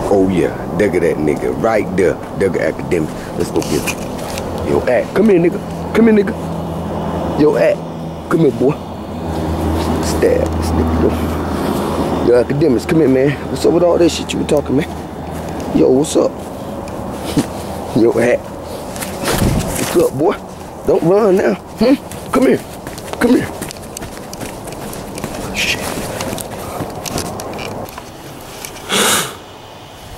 Oh yeah, there go that nigga right there. There go Akademiks. Let's go get him. Yo, Ak, come here, nigga. Come here, nigga. Yo, Ak, come here, boy. Stab this nigga, yo. Yo, Akademiks, come here, man. What's up with all that shit you were talking, man? Yo, what's up? Yo, Ak. What's up, boy? Don't run now. Come here. Come here. Shit.